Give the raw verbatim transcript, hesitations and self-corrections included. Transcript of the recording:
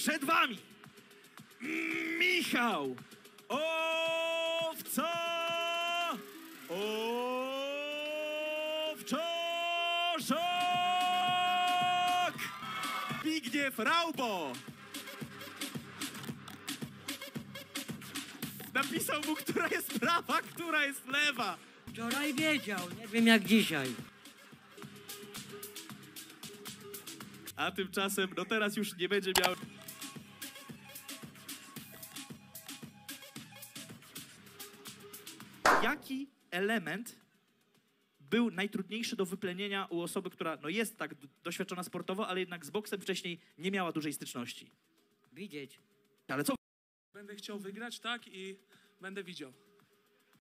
przed wami Michał Owca Owczarzak! Zbigniew Raubo! Napisał mu, która jest prawa, która jest lewa. Wczoraj wiedział, nie wiem jak dzisiaj. A tymczasem, no teraz już nie będzie miał... Jaki element był najtrudniejszy do wyplenienia u osoby, która no jest tak doświadczona sportowo, ale jednak z boksem wcześniej nie miała dużej styczności? Widzieć. Ale co? Będę chciał wygrać, tak, i będę widział.